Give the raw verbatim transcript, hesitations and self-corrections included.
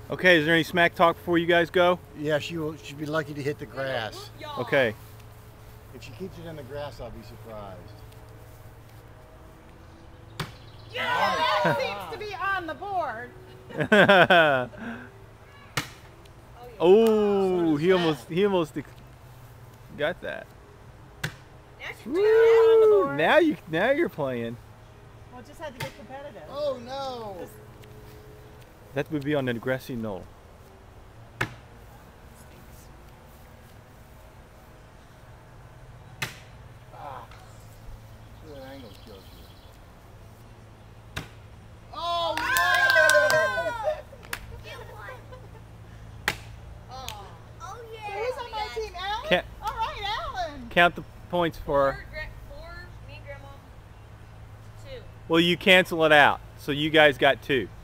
Okay, is there any smack talk before you guys go? Yeah, she will. She'd be lucky to hit the grass. Okay. If she keeps it in the grass, I'll be surprised. Yeah, that seems to be on the board. Oh, he almost he almost got that. Woo, now you now you're playing. Well, just had to get competitive. Oh no! That would be on the grassy knoll. Ah, see that angle kills you. Oh no! Oh, oh yeah. Who's on my team, Alan? Can't, All right, Alan. count the points for her. Four, four, me and Grandma. Two. Well, you cancel it out, so you guys got two.